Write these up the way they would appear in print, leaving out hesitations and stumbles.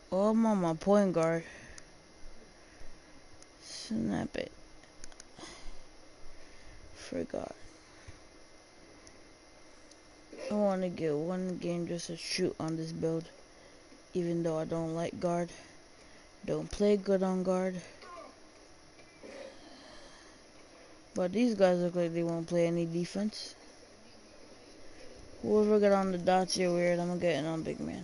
Oh, I'm on my point guard. Snap it. Forgot. I want to get one game just to shoot on this build. Even though I don't like guard. Don't play good on guard. But these guys look like they won't play any defense. Whoever got on the dots, you're weird. I'm getting on big man.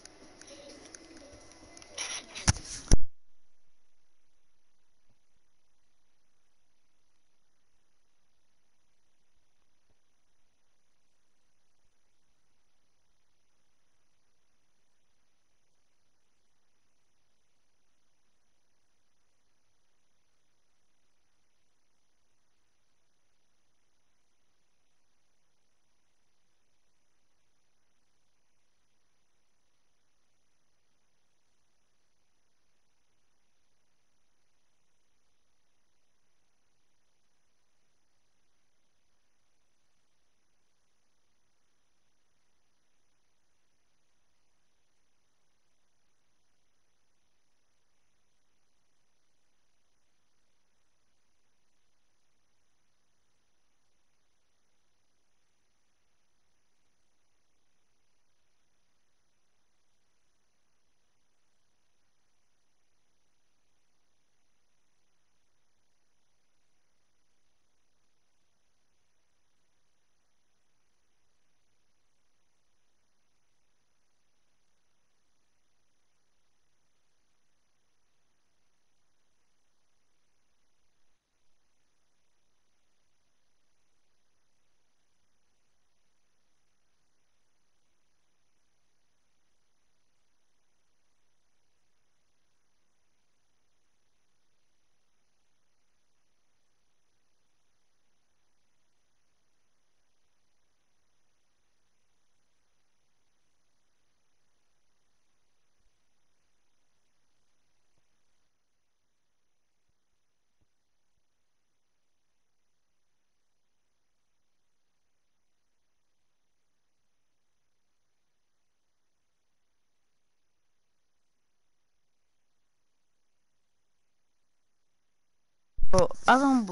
Bro, I don't.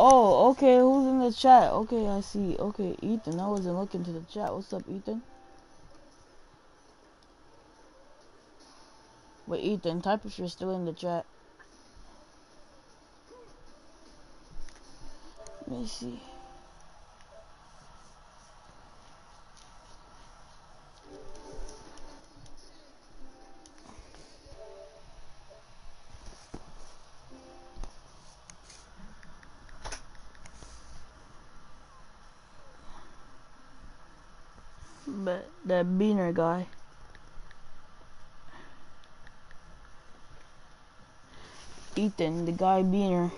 Oh, okay, who's in the chat? Okay, I see. Okay, Ethan, I wasn't looking to the chat. What's up, Ethan? Wait, Ethan, type if you're still in the chat. Let me see. But that Beaner guy. Ethan, the guy Beaner.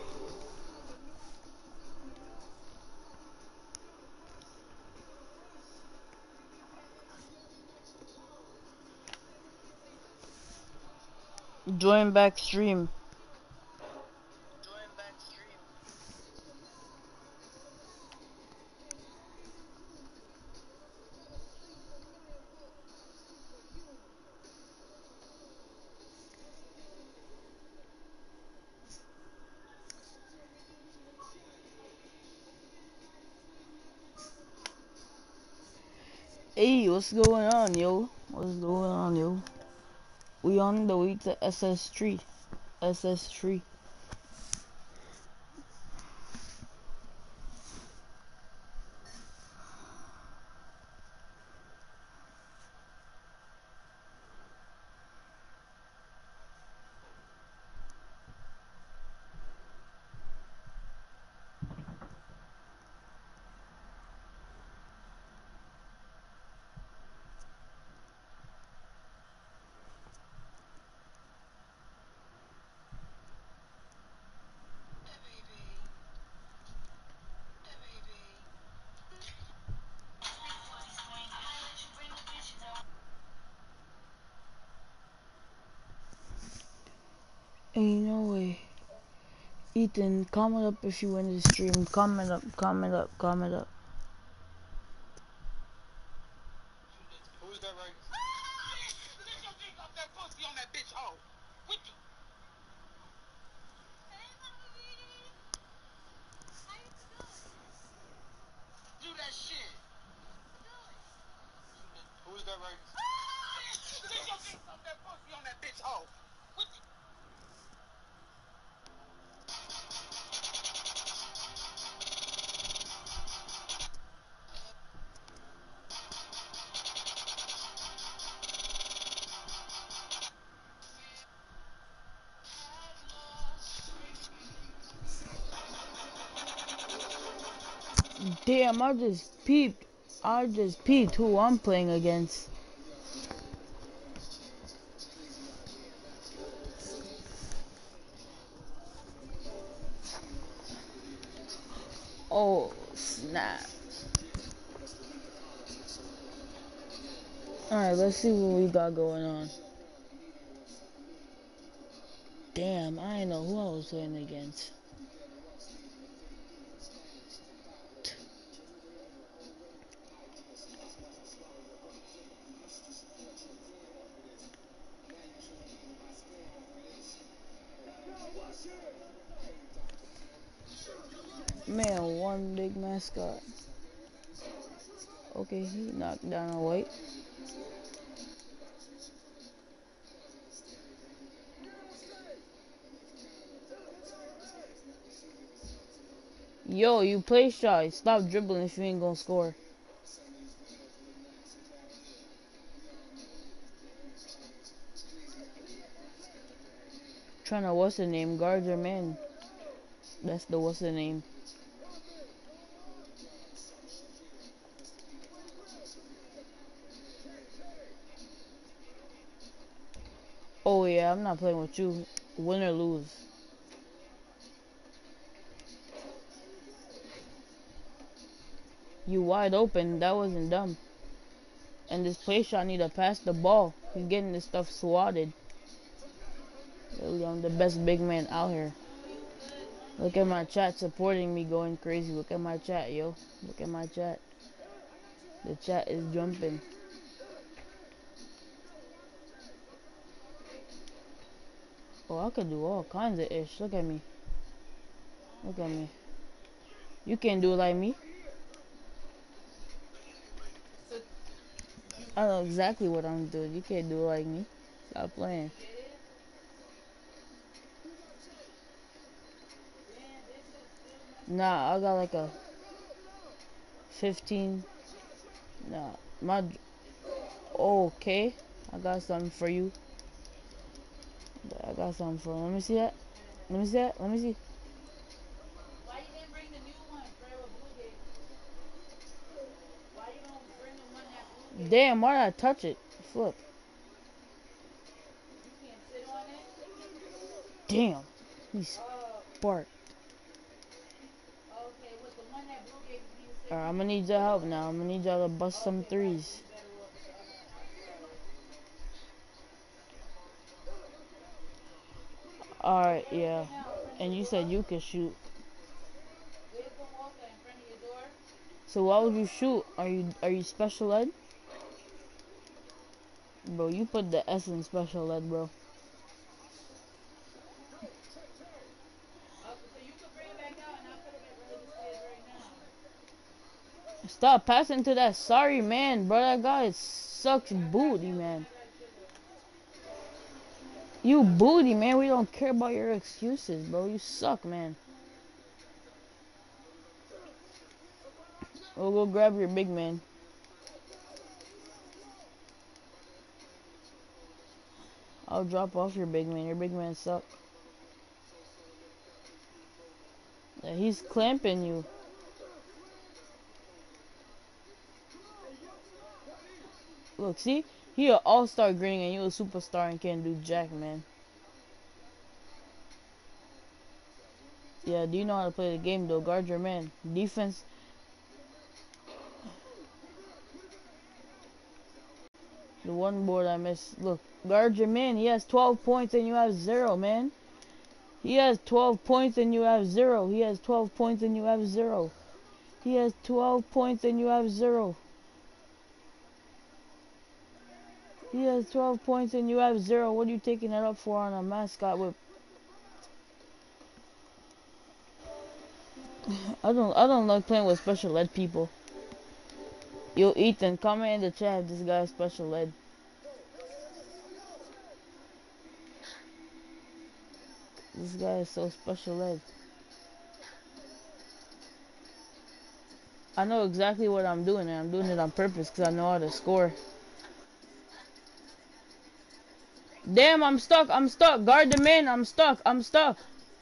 Join back stream. Hey, what's going on, yo? What's going on, yo? We on the way to SS3. SS3. Ain't no way. Ethan, comment up if you win the stream. Comment up, comment up, comment up. Who's that right? Do that shit. Who's that right? Take your dick off that pussy on that bitch hoe. Damn, I just peeped. I just peeped who I'm playing against. Oh, snap. Alright, let's see what we got going on. Damn, I didn't know who I was playing against. Man, one big mascot. Okay, he knocked down a white. Yo, you play shy. Stop dribbling if you ain't gonna score. Trying to what's the name? Guard your man. That's the what's the name. Oh yeah, I'm not playing with you. Win or lose. You wide open. That wasn't dumb. And this play shot need to pass the ball. He's getting this stuff swatted. Really, I'm the best big man out here. Look at my chat supporting me going crazy. Look at my chat, yo. Look at my chat. The chat is jumping. Oh, I could do all kinds of ish. Look at me. Look at me. You can't do it like me. I know exactly what I'm doing. You can't do it like me. Stop playing. Nah, I got like a 15. Nah, my. Okay, I got something for you. I got something for you. Let me see that. Let me see that. Let me see. Why you didn't bring the new one, Forever Blue Gate? Why you don't bring the one that Blue Gate? Damn, why did I touch it? Flip. You can't sit on it? Damn. He's spark. Okay, with the one that Blue Gate, can you sit on it? Alright, I'm gonna need your help now. I'm gonna need y'all to bust some threes. Alright, yeah. And you said you could shoot. So why would you shoot? Are you special ed? Bro, you put the S in special ed, bro. Stop passing to that sorry man, bro. That guy sucks booty, man. You booty, man. We don't care about your excuses, bro. You suck, man. We'll go grab your big man. I'll drop off your big man. Your big man suck. Yeah, he's clamping you. Look, see? He an all-star green and you a superstar and can't do jack, man. Yeah, do you know how to play the game, though? Guard your man. Defense. The one board I missed. Look, guard your man. He has 12 points and you have 0, man. He has 12 points and you have 0. He has 12 points and you have 0. He has 12 points and you have 0. He has 12 points and you have 0. What are you taking that up for on a mascot whip? I don't like playing with special ed people. Yo, Ethan, comment in the chat if this guy is special ed. This guy is so special ed. I know exactly what I'm doing, and I'm doing it on purpose because I know how to score. Damn, I'm stuck. I'm stuck. Guard the man. I'm stuck. I'm stuck.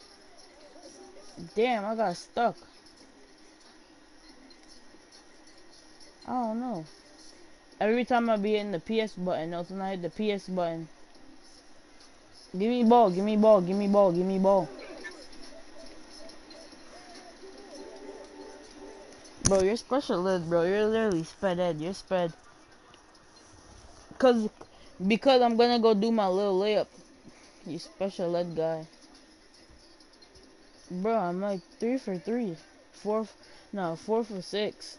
Damn, I got stuck. I don't know. Every time I be hitting the PS button, no, when I hit the PS button. Give me ball. Give me ball. Give me ball. Give me ball. Bro, you're special ed, bro. You're literally sped ed. You're sped. Because I'm gonna go do my little layup. You special ed guy. Bro, I'm like 3 for 3. 4 for 6.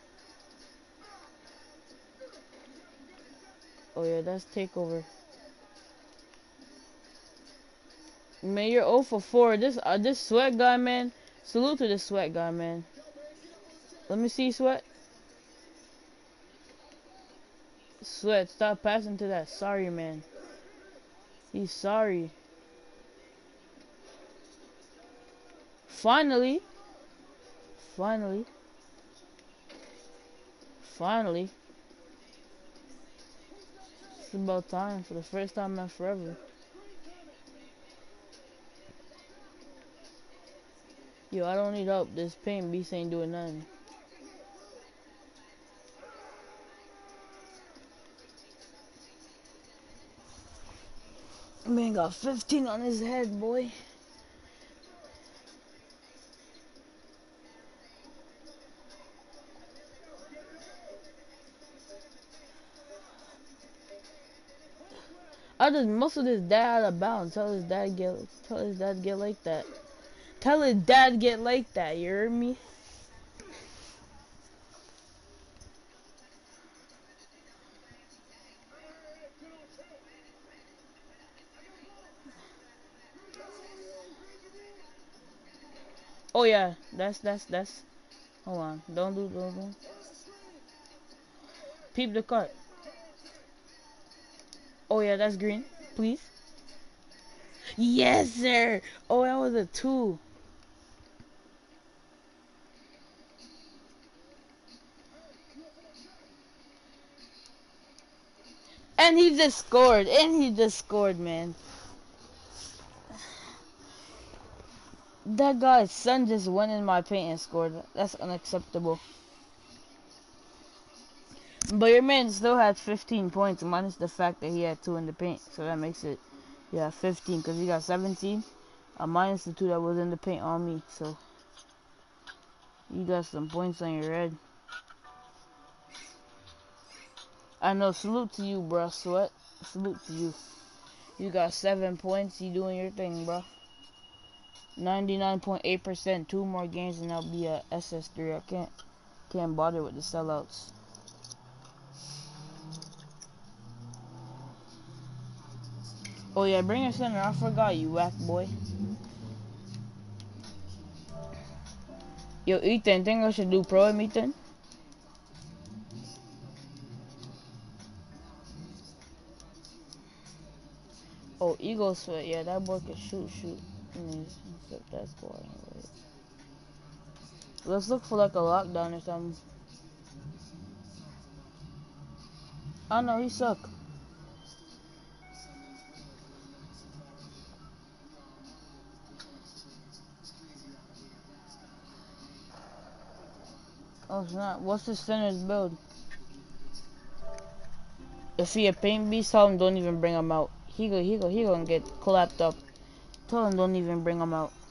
Oh yeah, that's takeover. Man, you're 0 for 4. This sweat guy, man. Salute to this sweat guy, man. Let me see, sweat. Sweat, stop passing to that sorry man. He's sorry. Finally. Finally. Finally. It's about time for the first time in forever. Yo, I don't need help. This paint beast ain't doing nothing. Man got 15 on his head, boy. I just muscled his dad out of bounds. Tell his dad get like that. Tell his dad get like that, you heard me? Oh yeah, that's Hold on. Don't. Peep the cut. Oh yeah, that's green. Please. Yes, sir. Oh, that was a 2. And he just scored. Man. That guy's son just went in my paint and scored. That's unacceptable. But your man still had 15 points, minus the fact that he had 2 in the paint. So that makes it, yeah, 15, because he got 17. Minus the 2 that was in the paint on me. So you got some points on your head. I know, salute to you, bro. Sweat. Salute to you. You got 7 points. You doing your thing, bro. 99.8%. 2 more games and I'll be a SS3. I can't bother with the sellouts. Oh yeah, bring your center. I forgot you, whack boy. Yo, Ethan, think I should do pro am, Ethan? Oh, Eagle Sweat. Yeah, that boy can shoot. Except that's boring. Right? Let's look for like a lockdown or something. I know, he suck. Oh, it's not. What's the center's build? If he a paint beast, tell him don't even bring him out. He gonna get clapped up. Tell him don't even bring him out.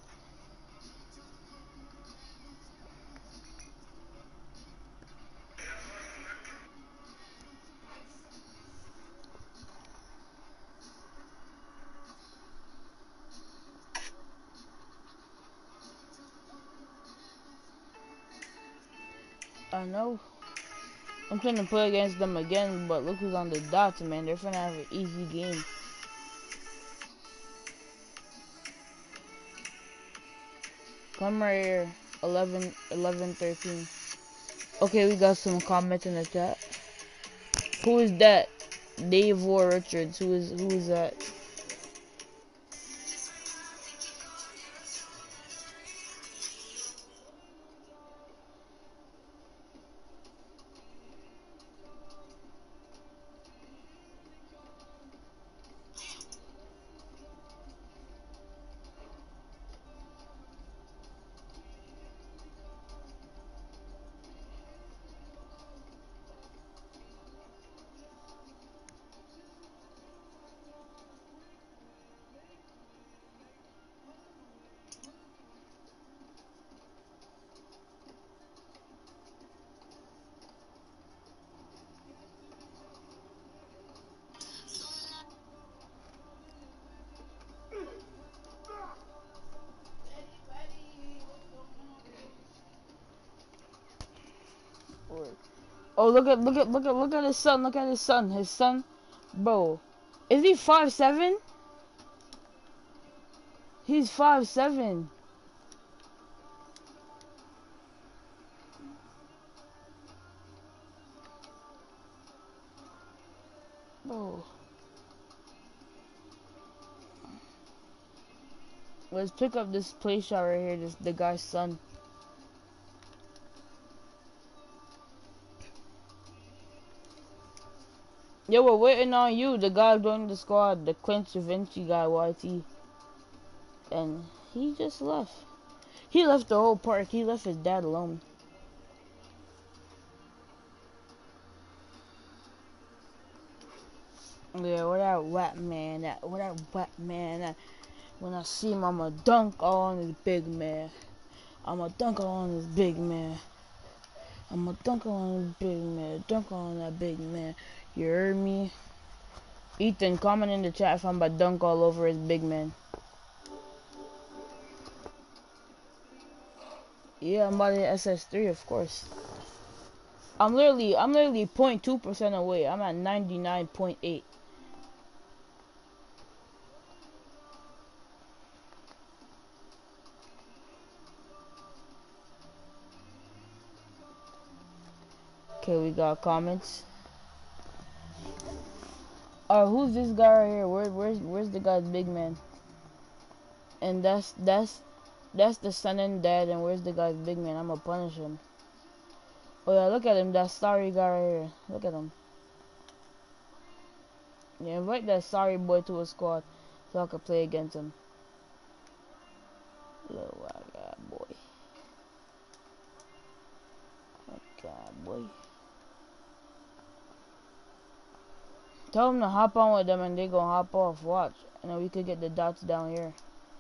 I know. I'm trying to play against them again, but look who's on the dots, man. They're finna have an easy game. Come right here. 13. Okay, we got some comments in the chat. Who is that? Dave War Richards. Who is that? Oh, look at his son. Look at his son. His son, bro. Is he 5'7"? He's 5'7". Bro. Let's pick up this play shot right here. The guy's son. Yo, we're waiting on you. The guy joining the squad, the Quincy Vinci guy, YT. And he just left. He left the whole park. He left his dad alone. Yeah, what that whack man? When I see him, I'ma dunk on his big man. I'ma dunk on his big man. I'ma dunk on his big man. Dunk on that big man. You heard me? Ethan, comment in the chat if I'm about to dunk all over his big man. Yeah, I'm about to SS3, of course. I'm literally 0.2% away. I'm at 99.8. Okay, we got comments. Who's this guy right here? Where's the guy's big man? And that's the son and dad. And where's the guy's big man? I'm gonna punish him. Oh yeah, look at him. That sorry guy right here. Look at him. Yeah, invite that sorry boy to a squad so I can play against him. Little white guy boy. White guy boy. Tell him to hop on with them and they gonna hop off. Watch. And then we could get the dots down here.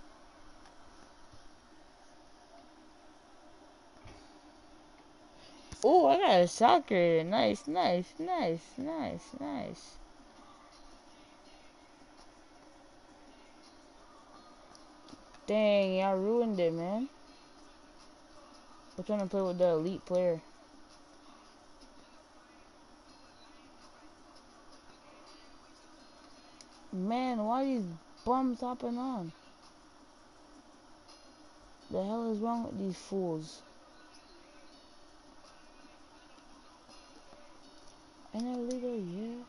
Oh, I got a soccer. Nice, nice, nice, nice, nice. Dang, y'all ruined it, man. We're trying to play with the elite player. Man, why are these bums hopping on? The hell is wrong with these fools? And a little, yeah.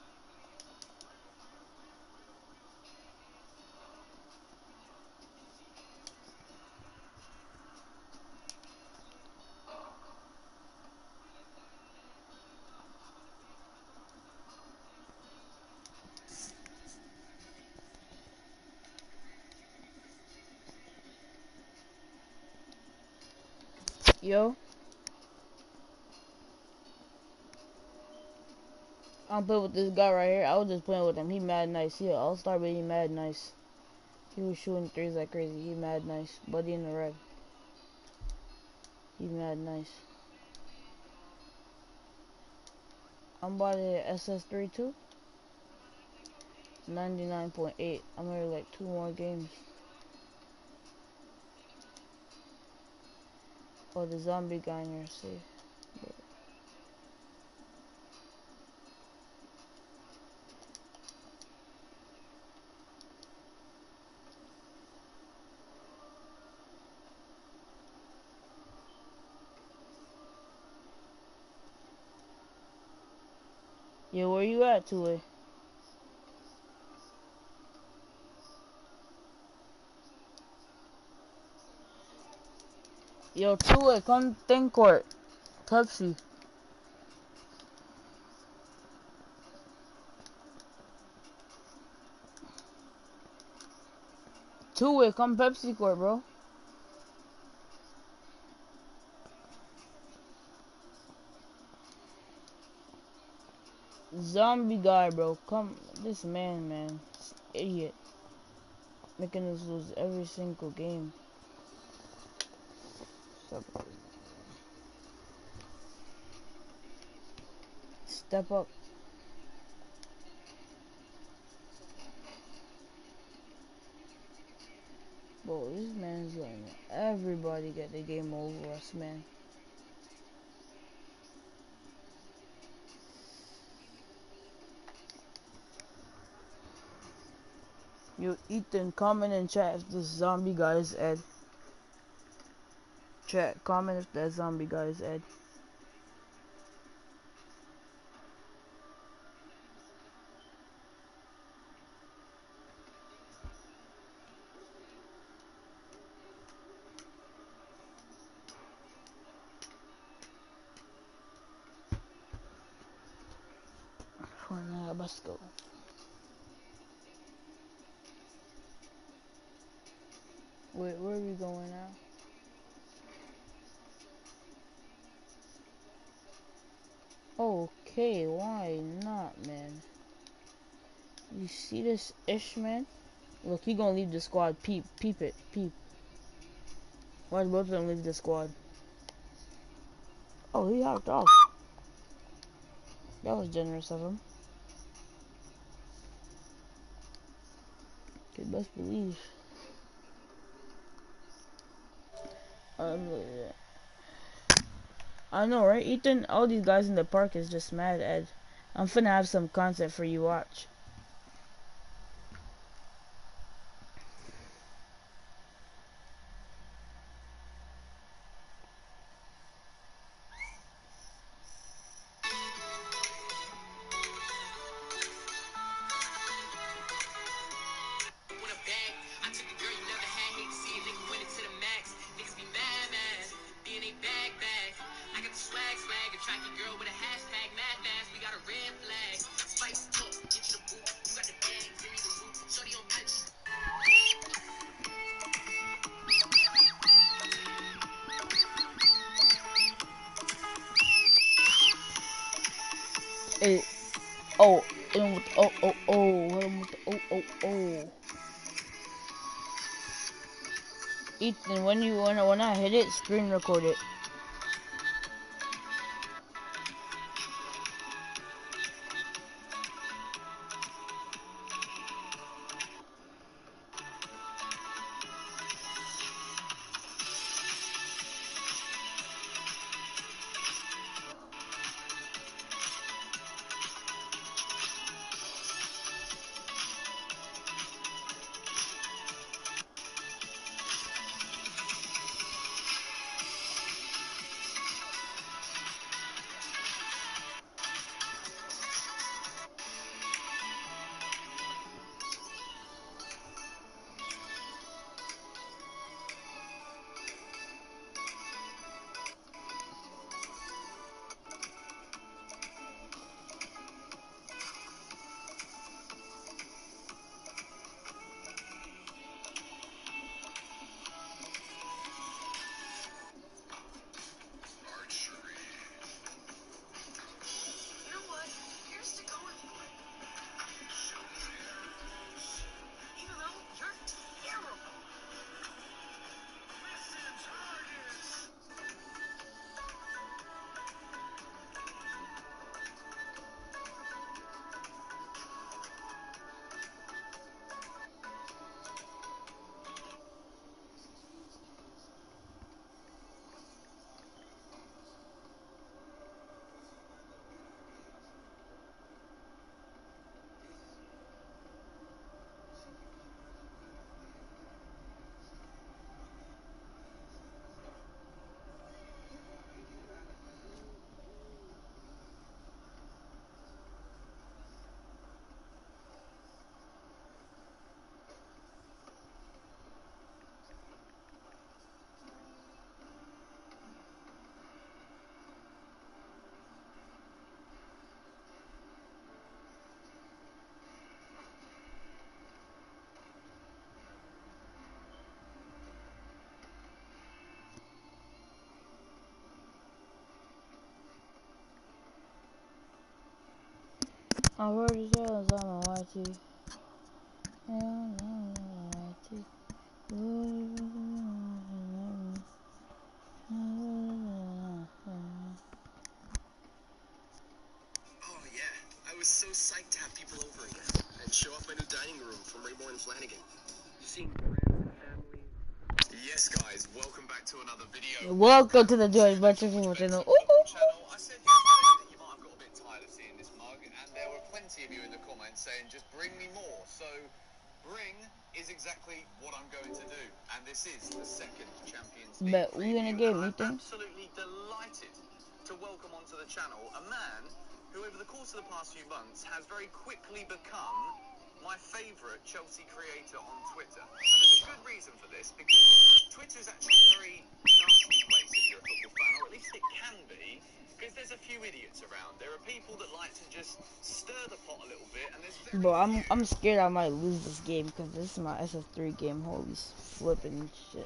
Yo. I'm playing with this guy right here. I was just playing with him. He mad nice. He an all-star, but he mad nice. He was shooting threes like crazy. He mad nice. Buddy in the red. He mad nice. I'm about to SS3 too. 99.8. I'm here like 2 more games. Oh, the zombie guy in here. See. Yo, where you at, Tule? Yo, Tule, come think court. Pepsi. Tule, come Pepsi court, bro. Zombie guy, bro. Come. This man. This idiot. Making us lose every single game. Step up. Bro, this man's letting everybody get the game over us, man. Yo, Ethan, comment in chat if this zombie guy is Ed. Chat, comment if that zombie guy is Ed. For now, let's go. Wait, where are we going now? Okay, why not, man? You see this ish, man? Look, he gonna leave the squad. Peep it, peep. Why'd both of them leave the squad? Oh, he hopped off. That was generous of him. Could best believe. I know, right? Ethan, all these guys in the park is just mad, Ed. I'm finna have some content for you, watch. It, oh, and with, hit him with the, Ethan, when I hit it, screen record it. I heard his yells on my YT. Oh yeah, I was so psyched to have people over again and show off my new dining room from Raymore and Flanagan. Seeing friends and family. Yes, guys, welcome back to another video. Welcome to the Joy Adventure Football Channel. Channel. I said yesterday that you might have got a bit tired of seeing this mug, and there were plenty of you in the comments saying just bring me more. So, bring is exactly what I'm going to do, and this is the second Champions League But we in a game, I'm Ethan. absolutely delighted to welcome onto the channel a man who over the course of the past few months has very quickly become my favourite Chelsea creator on Twitter. And there's a good reason for this, because Twitter is actually a very nasty place if you're a football fan, or at least it can be, because there's a few idiots around. There are people that like to just stir the pot a little bit, and there's very Bro, I'm scared I might lose this game because this is my SF3 game. Holy flipping shit.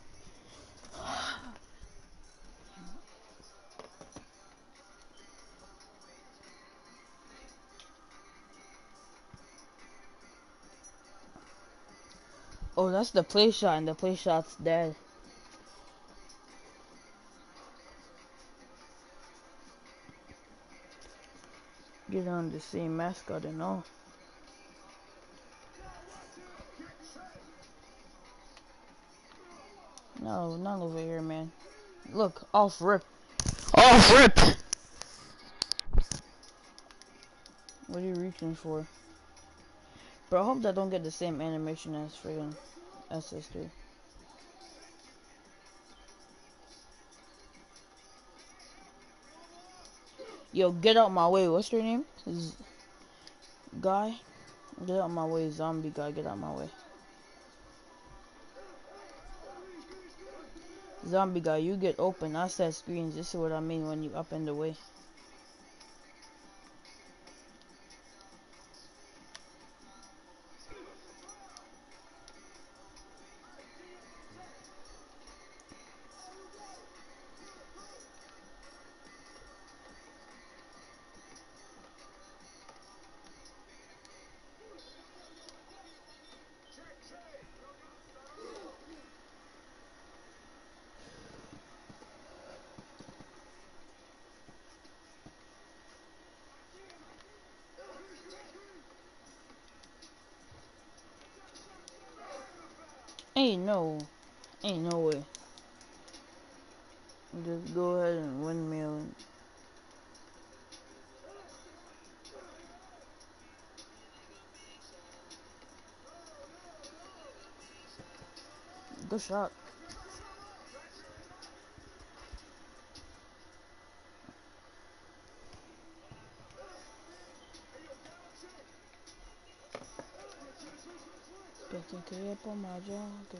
Oh, that's the play shot, and the play shot's dead. Get on the same mascot and all. No, not over here, man. Look, off rip. Off rip! What are you reaching for? Bro, I hope that don't get the same animation as friggin' SS3. Yo, get out my way. What's your name? Guy? Get out my way, zombie guy. Get out my way. Zombie guy, you get open. I set screens. This is what I mean when you up in the way. Ain't no way. Just go ahead and windmill. Good shot. Getting clear for my job.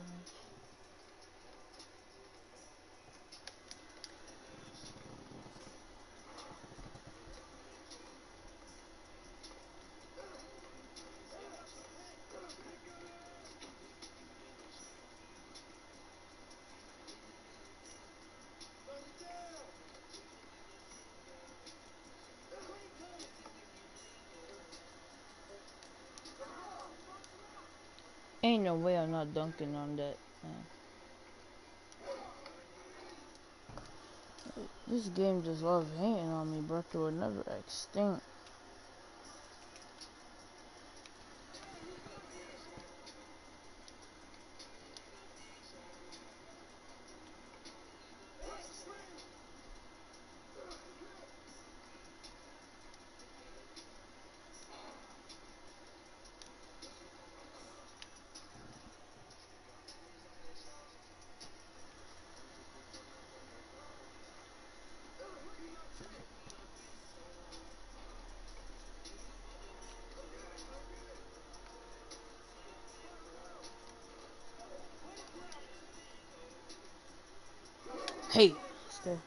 Ain't no way I'm not dunking on that, man. This game just loves hating on me, bro, to another extent. Hey, stay.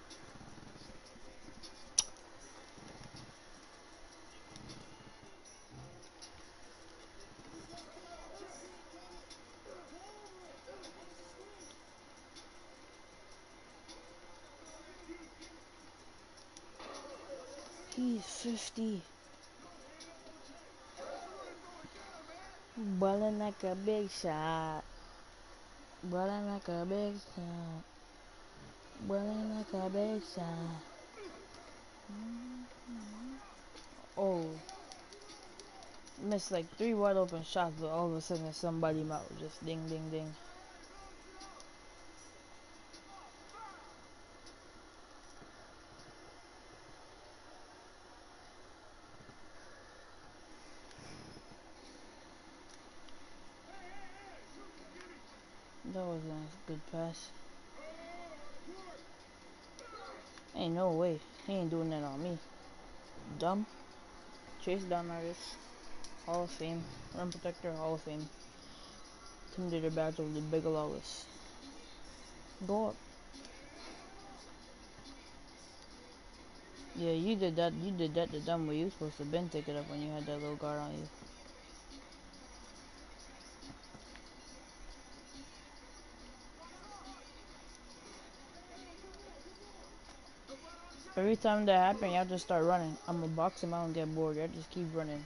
He's 50. Ballin' like a big shot. Ballin' like a big shot. Ballin' like a big shot. Oh. Missed like 3 wide open shots, but all of a sudden somebody mouth just ding ding ding. That was a good pass. Ain't no way. He ain't doing that on me. Dumb. Chase down artist. Hall of Fame. Run protector, Hall of Fame. Intimidator badge of the Big Lawless. Go up. Yeah, you did that the dumb way. You were supposed to been take it up when you had that little guard on you. Every time that happens, you have to start running. I'm gonna box him out and get bored. I just keep running.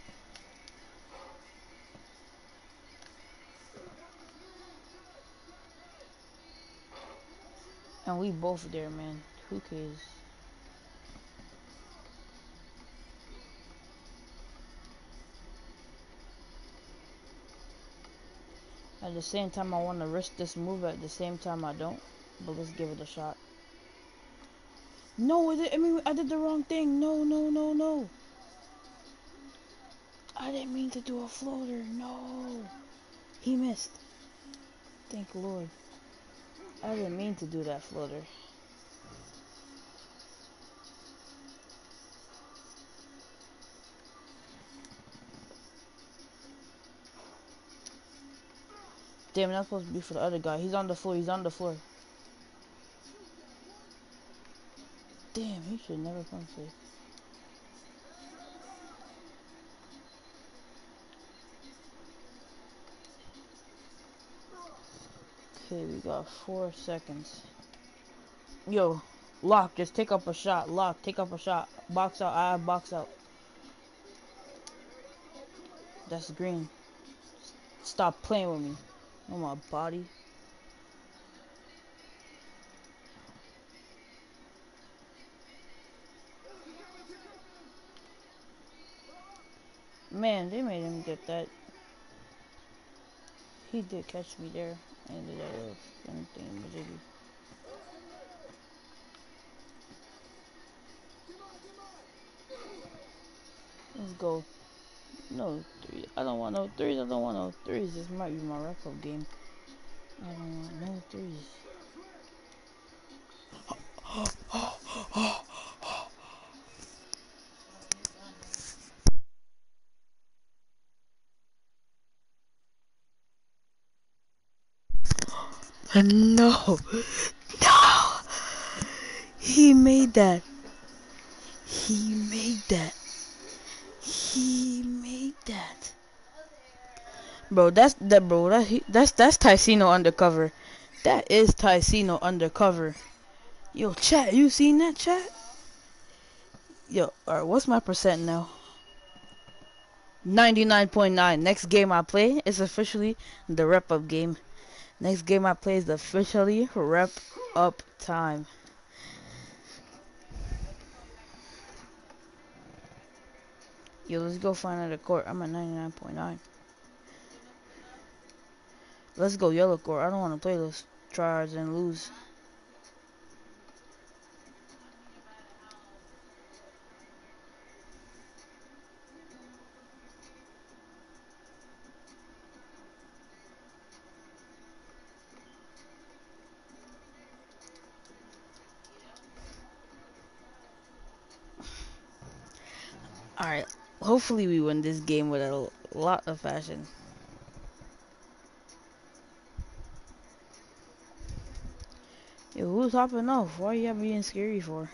And we both there, man. Who cares? At the same time, I want to risk this move. At the same time, I don't. But let's give it a shot. No, I did the wrong thing. No, no, no, no. I didn't mean to do a floater. No. He missed. Thank Lord. I didn't mean to do that floater. Damn, that's supposed to be for the other guy. He's on the floor. He's on the floor. Damn, he should never come safe. Okay, we got 4 seconds. Yo, Lock, just take up a shot. Lock, take up a shot. Box out. I box out. That's green. Stop playing with me. On my body. Man, they made him get that. He did catch me there. And did that little spin thing, majiggy. Let's go. No three. I don't want no threes. I don't want no threes. This might be my wrap-up game. I don't want no threes. No. No. He made that. He made that. He made that. Bro, that's that bro. That's Ticino undercover. That is Ticino undercover. Yo, chat, you seen that, chat? Yo, alright, what's my percent now? 99.9. Next game I play is officially the rep up game. Next game I play is officially rep up time. Yo, let's go find another court. I'm at 99.9. Let's go yellow court. I don't want to play those tryhards and lose. Alright, hopefully we win this game with a lot of fashion. Yo, who's hopping off? Why are you being scary for?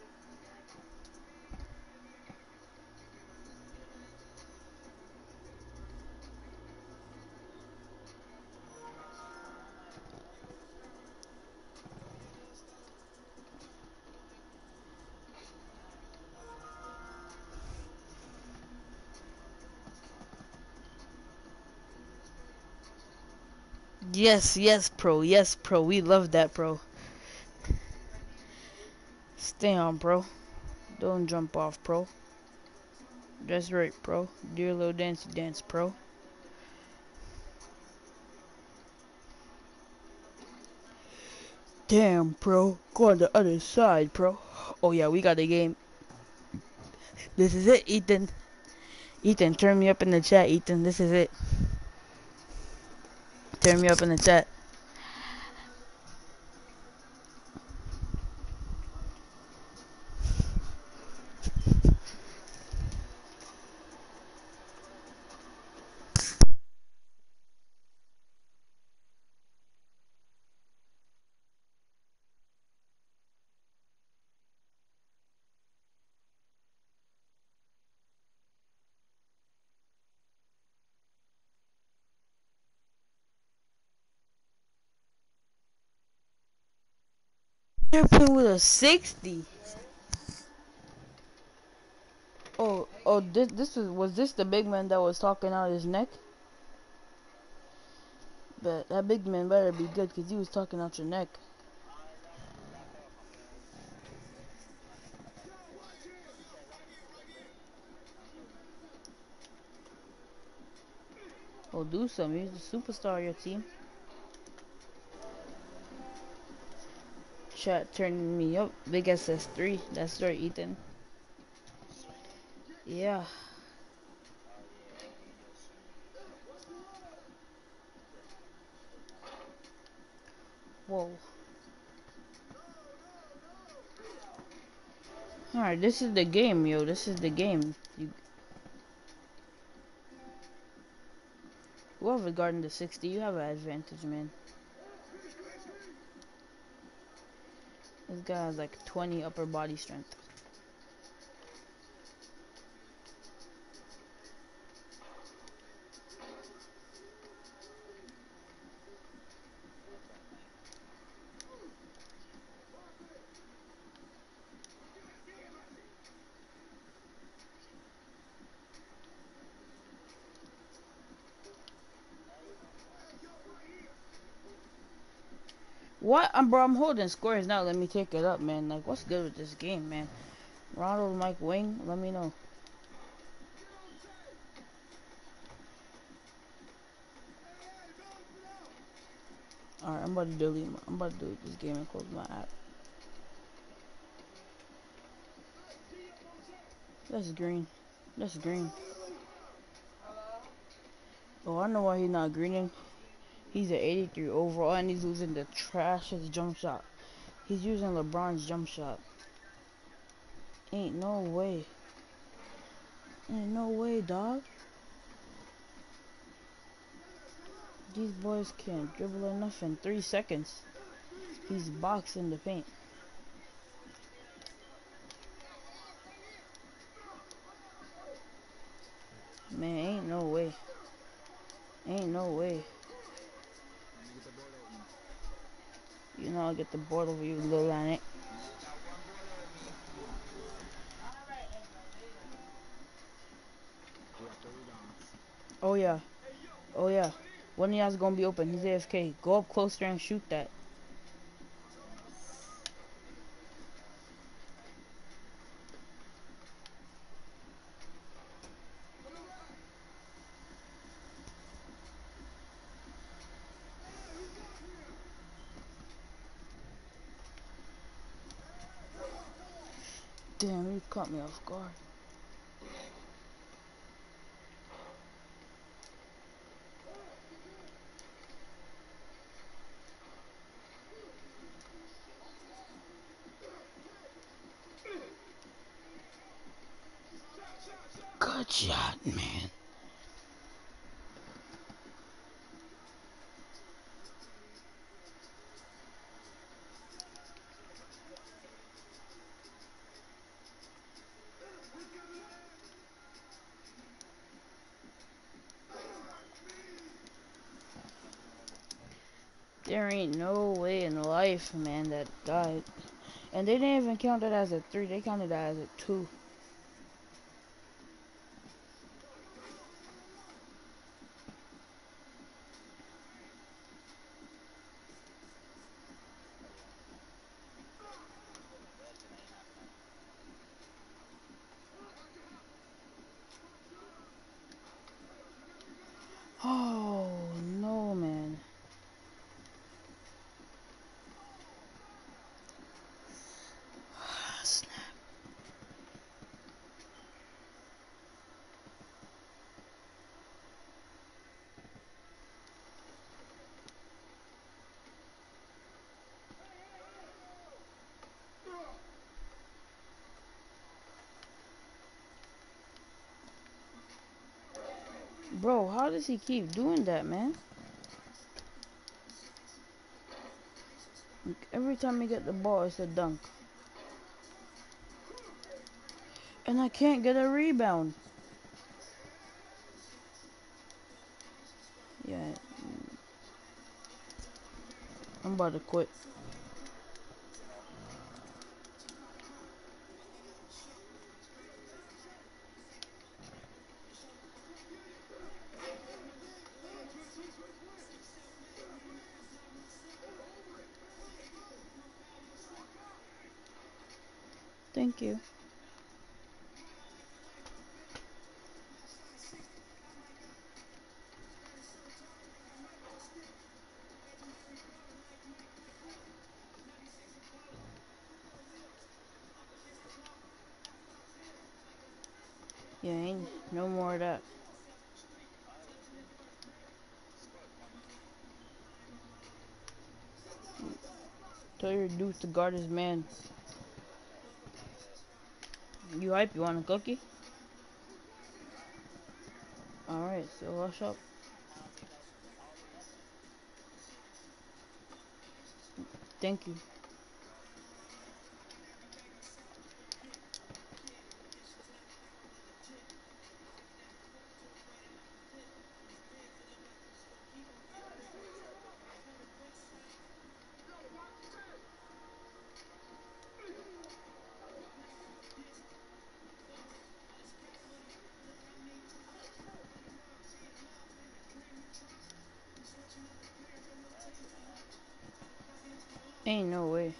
Yes, yes, pro. Yes, pro. We love that, pro. Stay on, pro. Don't jump off, pro. That's right, pro. Do your little dancey dance, pro. Damn, pro. Go on the other side, pro. Oh, yeah, we got the game. This is it, Ethan. Ethan, turn me up in the chat, Ethan. This is it. Turn me up in the chat. They're playing with a 60. Oh, was this the big man that was talking out his neck? But that big man better be good because he was talking out your neck. Oh, do something. He's the superstar of your team. Chat turning me up. Big SS3. That's right, Ethan. Yeah. Whoa. Alright, this is the game, yo. This is the game. Whoever guarding the 60, you have an advantage, man. This guy has like 20 upper body strength. What? Bro, I'm holding squares now. Let me take it up, man. Like, what's good with this game, man? Ronald Mike Wing, let me know. Alright, I'm about to delete. I'm about to delete this game and close my app. That's green. That's green. Oh, I know why he's not greening. He's an 83 overall and he's losing the trashiest jump shot. He's using LeBron's jump shot. Ain't no way. Ain't no way, dog. These boys can't dribble enough in 3 seconds. He's boxing the paint. Man, ain't no way. Ain't no way. You know I'll get the board over you, little on it. Oh yeah. Oh yeah. One of y'all's gonna be open. He's AFK. Go up closer and shoot that. Damn, you caught me off guard. Good shot, man. There ain't no way in life, man, that died. And they didn't even count it as a 3. They counted that as a 2. Oh, no, man. Snap. Bro, how does he keep doing that, man? Like, every time he get the ball, it's a dunk. And I can't get a rebound. Yeah. I'm about to quit. Thank you. Yeah, ain't no more of that. Tell your dude to guard his man. You hype? You want a cookie? Alright, so rush up. Thank you. Ain't no way.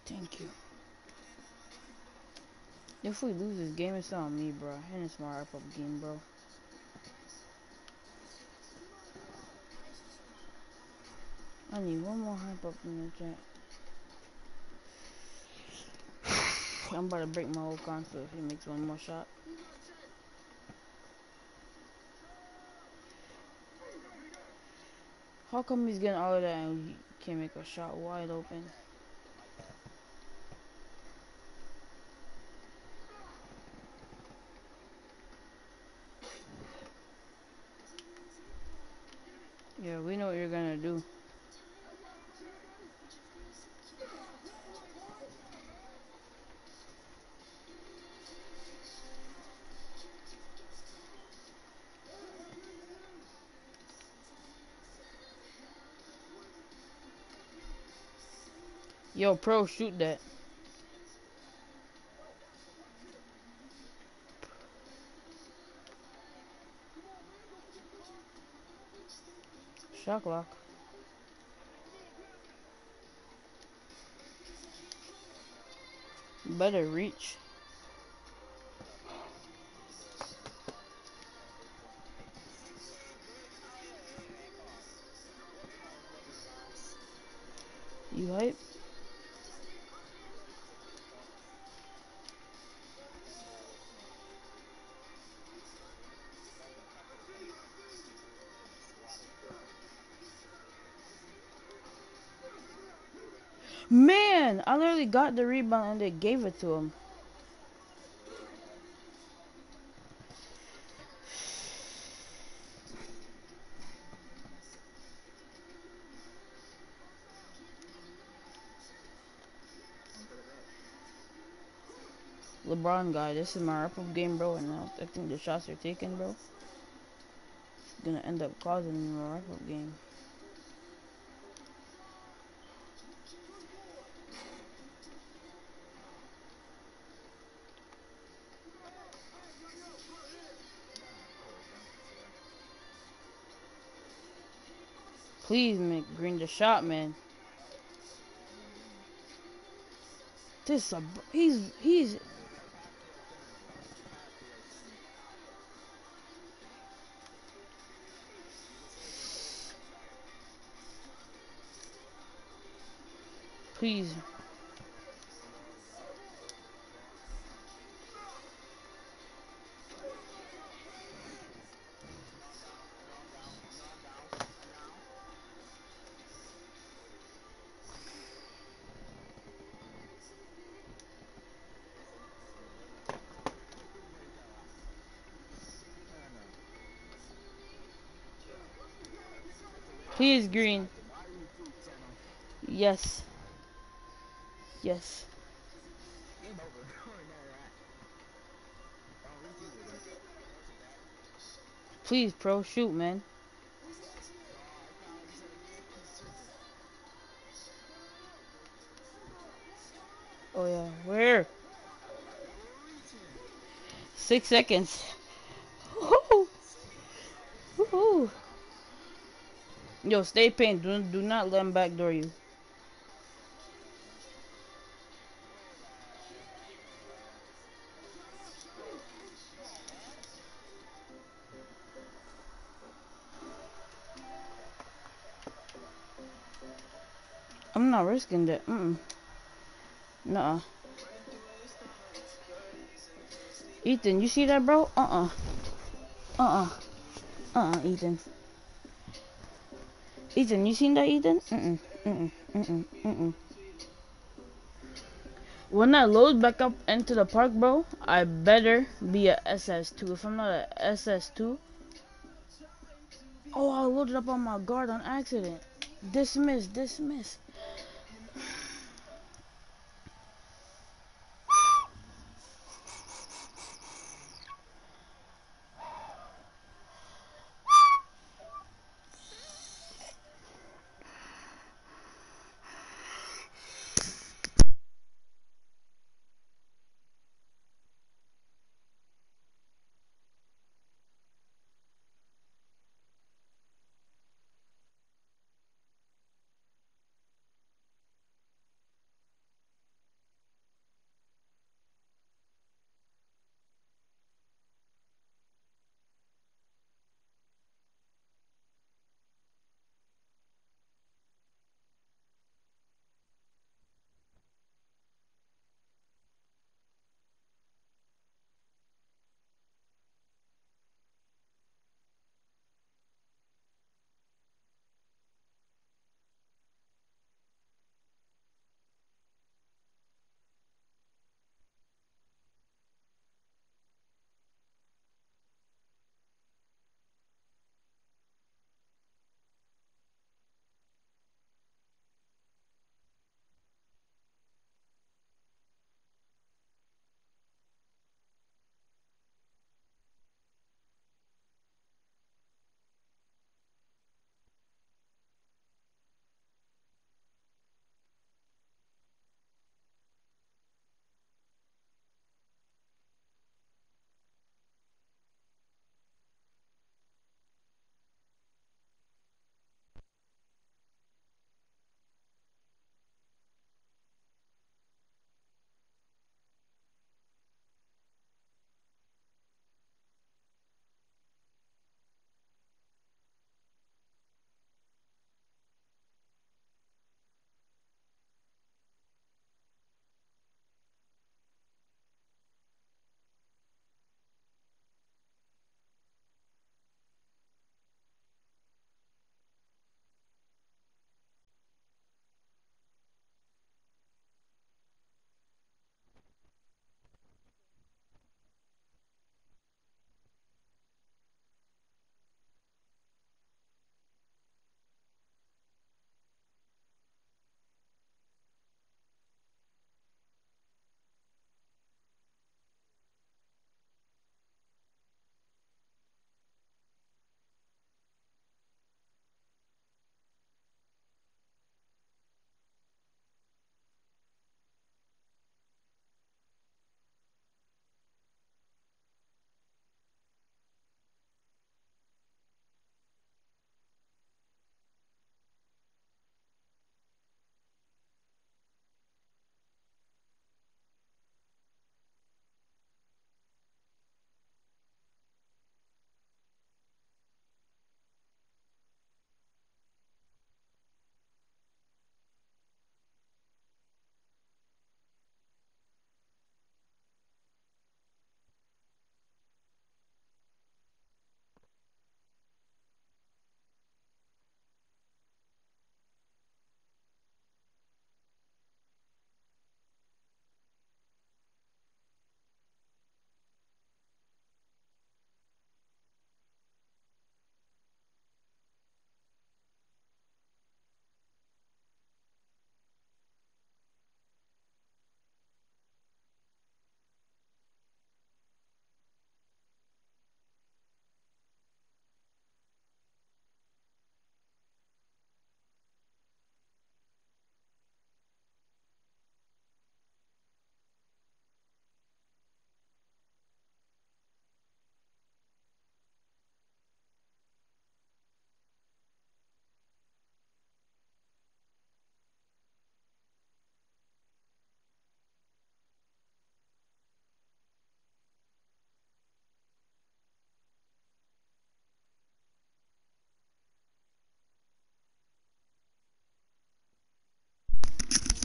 Thank you. If we lose this game, it's on me, bro. And it's my wrap-up game, bro. I need one more hype up in the chat. I'm about to break my whole console if he makes one more shot. How come he's getting all of that and he can't make a shot wide open? Yeah, we know what you're gonna do. Yo, pro, shoot that. Shot clock. Better reach. You hype? Man, I literally got the rebound and they gave it to him. LeBron guy, this is my wrap-up game, bro, and I think the shots are taken, bro. It's gonna end up causing my wrap-up game. Please make Green the shot, man. This he's. Please. Please, Green. Yes. Yes. Please, pro, shoot, man. Oh, yeah. Where? 6 seconds. Woohoo! Woohoo! Yo, stay pinned. Do not let him backdoor you. I'm not risking that. Nuh-uh. Ethan, you see that, bro? Ethan. Ethan, you seen that, Ethan? When I load back up into the park, bro, I better be a SS2. If I'm not a SS2... Oh, I loaded up on my guard on accident. Dismiss.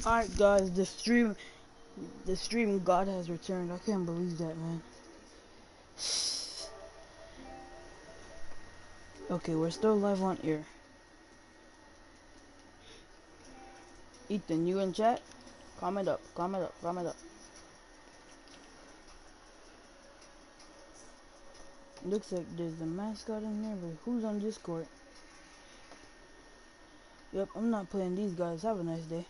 Alright guys, the stream god has returned. I can't believe that, man. Okay, we're still live on air. Ethan, you in chat? Comment up, comment up, comment up. Looks like there's a mascot in there, but who's on Discord? Yep, I'm not playing these guys. Have a nice day.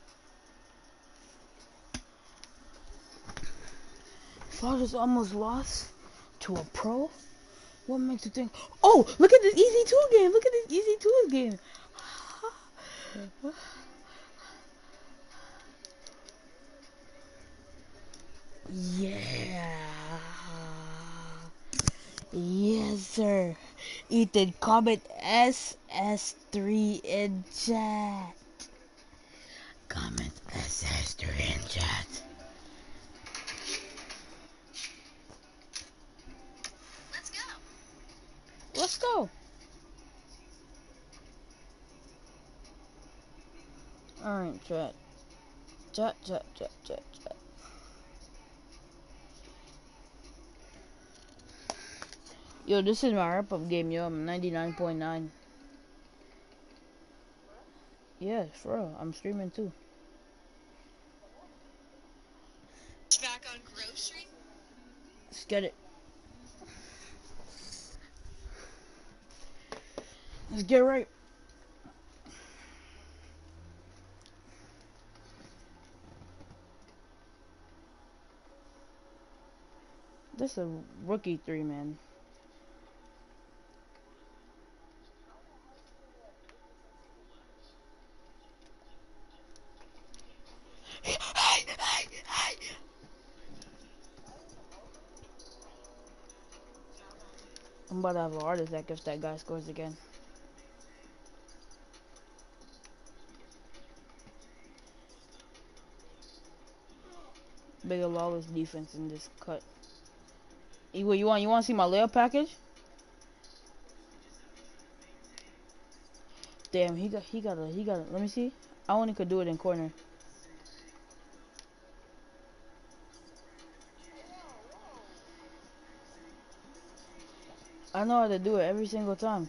Father's almost lost to a pro? What makes you think? Oh, look at this Easy 2 game. Look at this Easy 2 game. Yeah. Yes, sir. Ethan, comment SS3 in chat. Comment SS3 in chat. Let's go. Let's go. Alright, chat. Chat. Yo, this is my wrap-up game, yo. I'm 99.9. Yeah, for real. I'm streaming too. Back on grocery? Let's get it. Let's get right. This is a rookie 3, man. I'm about to have a heart attack if that guy scores again. Bigger lawless defense in this cut. You want to see my layup package? Damn, he got a. Let me see. I only could do it in corner. I know how to do it every single time.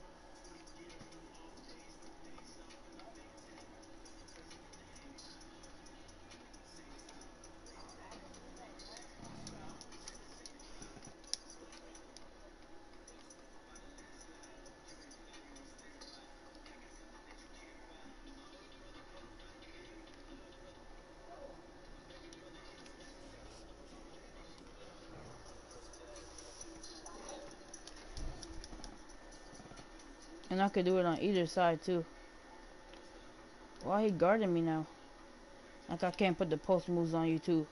And I could do it on either side too. Why he guarding me now? Like I can't put the post moves on you too.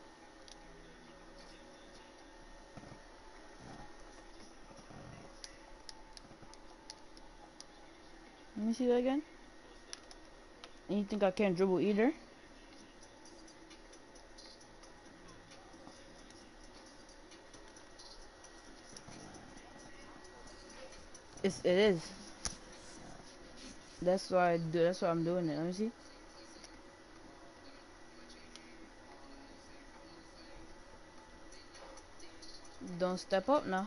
Let me see that again. And you think I can't dribble either? It is. That's why I do. That's why I'm doing it. Let me see. Don't step up now.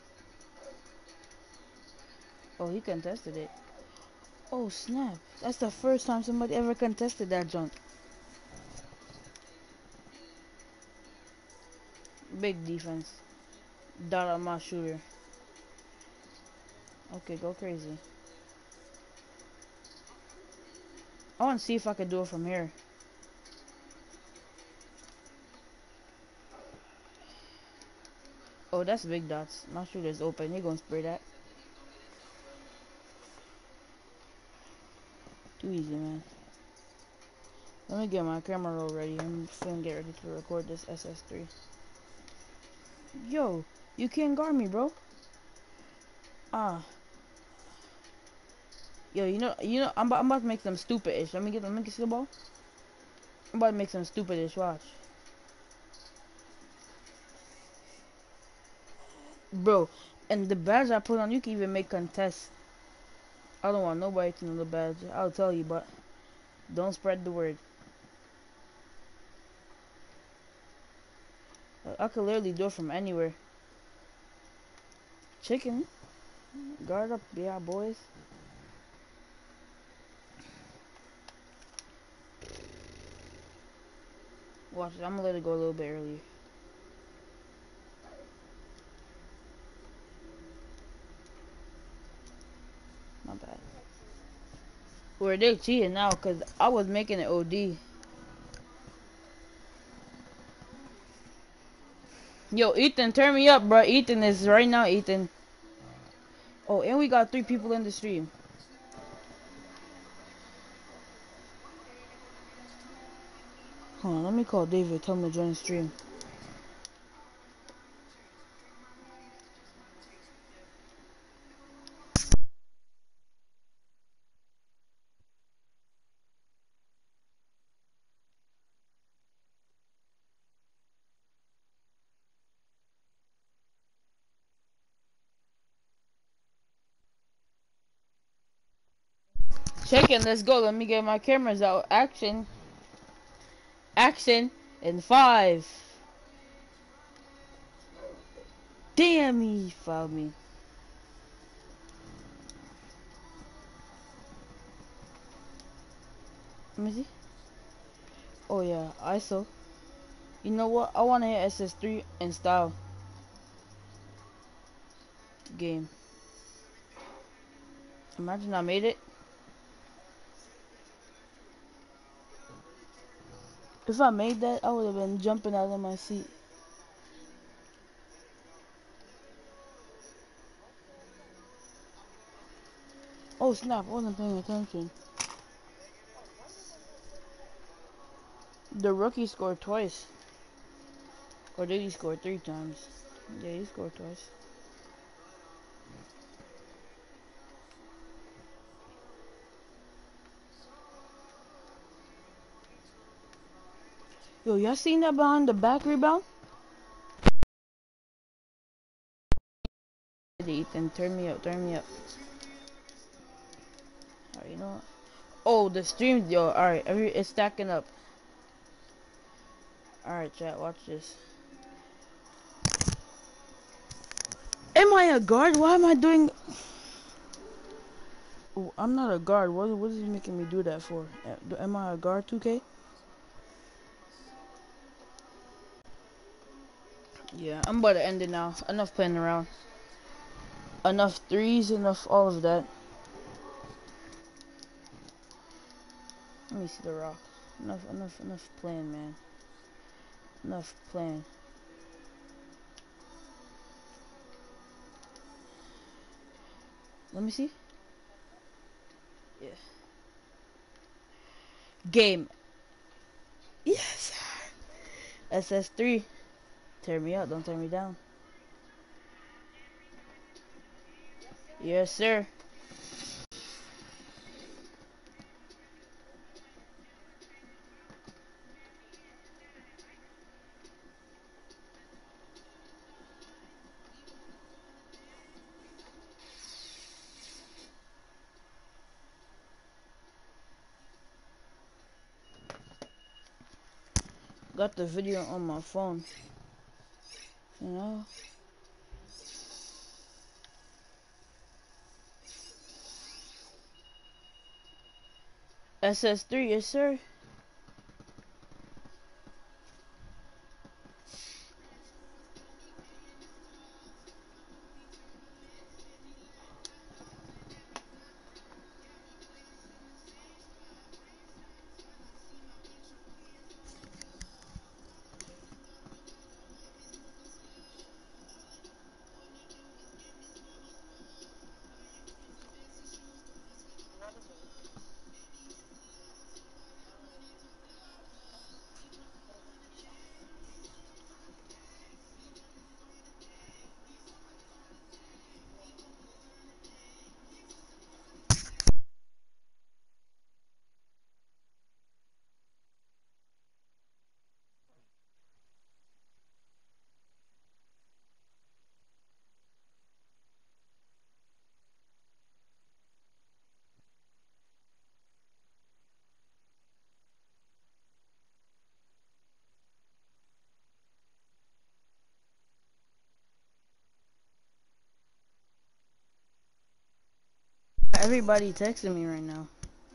Oh, he contested it. Oh snap! That's the first time somebody ever contested that junk. Big defense. Dot on my shooter. Okay, go crazy. I want to see if I could do it from here. Oh, that's big dots. My shooter's open. He gonna spray that. Too easy, man. Let me get my camera roll ready. I'm finna get ready to record this SS3. Yo, you can't guard me, bro. Ah. Yo, you know, I'm about to make some stupid-ish. Let me get the ball. I'm about to make some stupid-ish. Watch. Bro, and the badge I put on, you can even make contests. I don't want nobody to know the badge. I'll tell you, but don't spread the word. I could literally do it from anywhere. Chicken. Guard up, yeah, boys. Watch it. I'm gonna let it go a little bit earlier. My bad. Where they cheating now, cause I was making it OD. Yo, Ethan, turn me up, bro. Ethan is right now, Ethan. Oh, and we got 3 people in the stream. Hold on, let me call David. Tell him to join the stream. Chicken, let's go. Let me get my cameras out. Action. Action. In 5. Damn, he found me. Let me see. Oh yeah, ISO. You know what? I want to hit SS3 in style. Game. Imagine I made it. If I made that, I would have been jumping out of my seat. Oh snap, I wasn't paying attention. The rookie scored twice. Or did he score 3 times? Yeah, he scored twice. Yo, y'all seen that behind the back rebound? Ethan, turn me up, turn me up. Alright, you know what? Oh, the stream, yo, alright, it's stacking up. Alright, chat, watch this. Am I a guard? Why am I doing... Oh, I'm not a guard. What is he making me do that for? Am I a guard, 2K? Yeah, I'm about to end it now. Enough playing around. Enough threes, enough all of that. Let me see the rock. Enough playing, man. Enough playing. Let me see. Yeah. Game. Yes. SS3. Tear me up, don't tear me down. Yes, sir. Got the video on my phone. You know? SS3, yes, sir. Everybody texting me right now.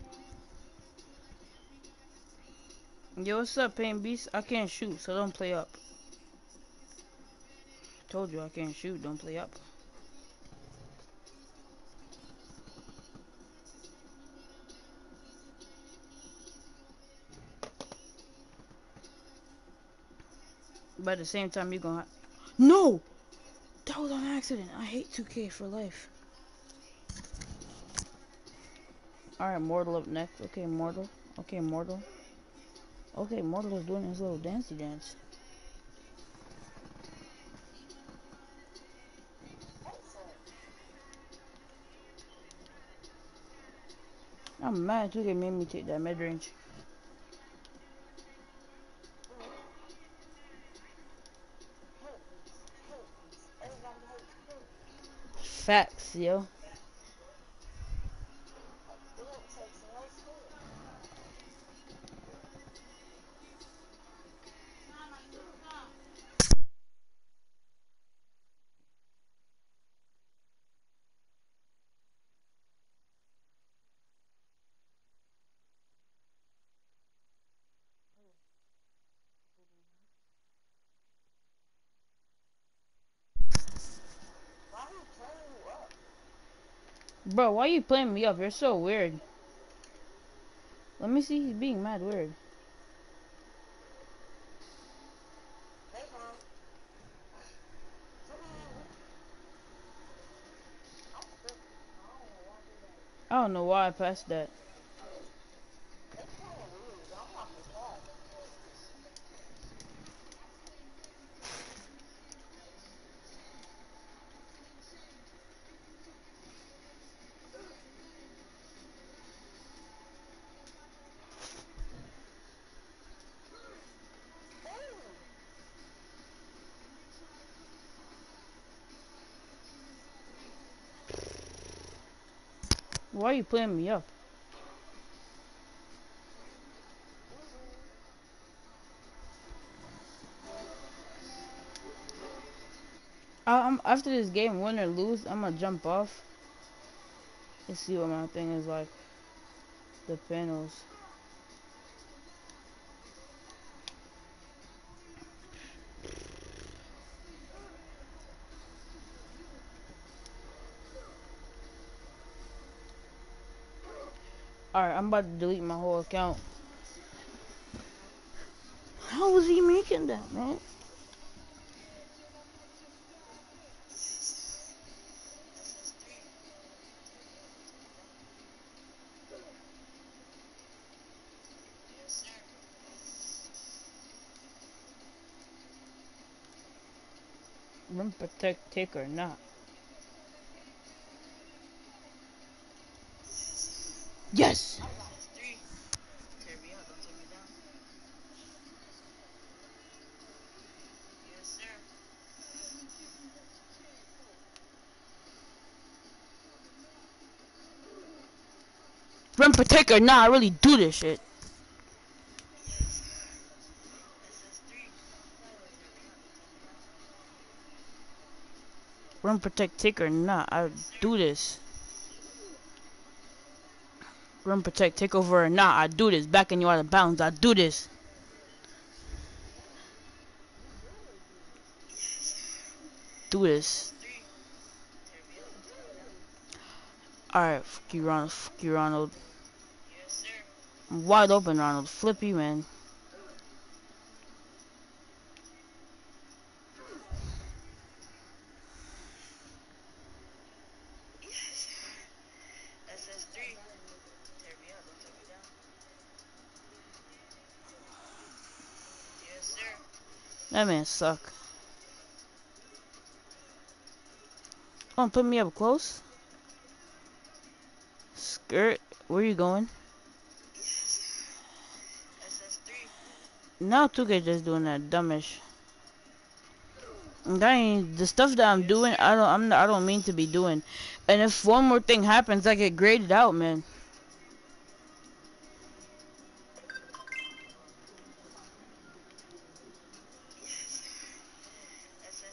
Yo, what's up, Pain Beast? I can't shoot, so don't play up. Told you I can't shoot, don't play up. But at the same time, you're gonna... No! That was on accident. I hate 2K for life. Alright, Mortal up next. Okay, Mortal. Okay, Mortal. Okay, Mortal is doing his little dancey dance. I'm mad 2K made me take that mid-range. Facts, yo. Bro, why you playing me up? You're so weird. Let me see, he's being mad weird. I don't know why I passed that. Why are you playing me up? I'm after this game, win or lose, I'm gonna jump off. Let's see what my thing is like. The panels. Alright, I'm about to delete my whole account. How was he making that, man? Rim protect, take or not. Yes! Rim protect or not, I really do this shit. Rim protect, take or not, I do this. Rim protect, take over or not, I do this. Backing you out of bounds, I do this. Do this. Alright, fuck you, Ronald. Fuck you, Ronald. I'm wide open, Ronald. Flip you, man. That man suck. Oh, put me up close. Skirt, where you going? Now 2K just doing that dumbish. That ain't the stuff that I'm doing. I don't mean to be doing. And if one more thing happens, I get graded out, man.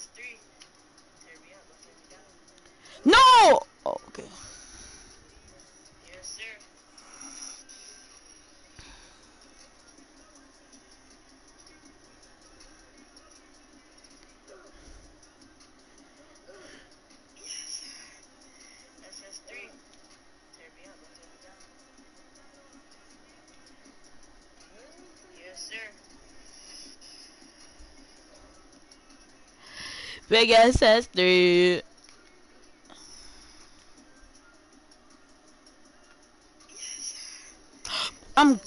No! Oh, okay. Big ancestry. I'm.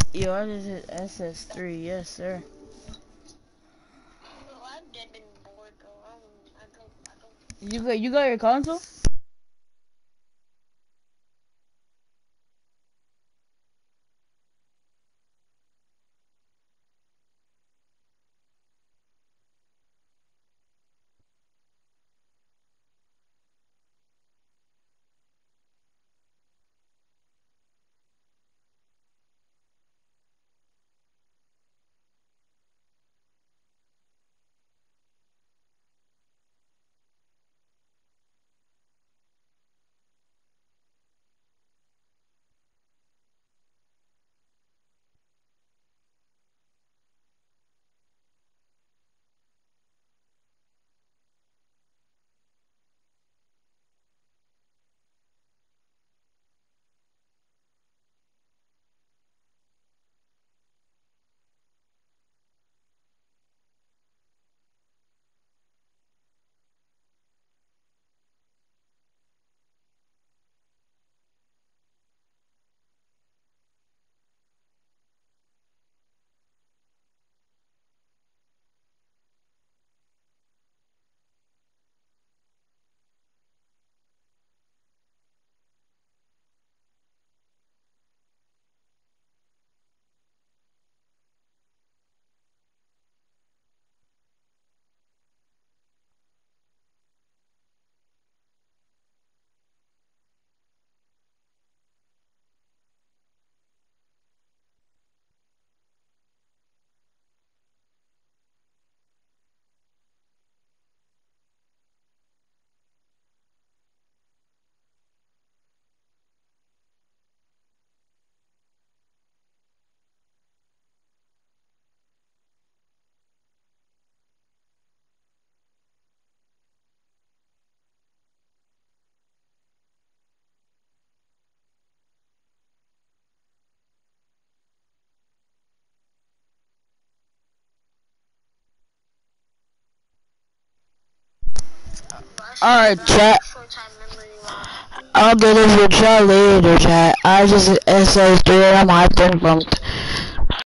Yo, I just hit SS3, yes sir. Well, I've been bored though. I don't. You got your console? Alright, chat. Short-time memory loss. I'll deliver chat later, chat. I just SS3 and I'm hyped in from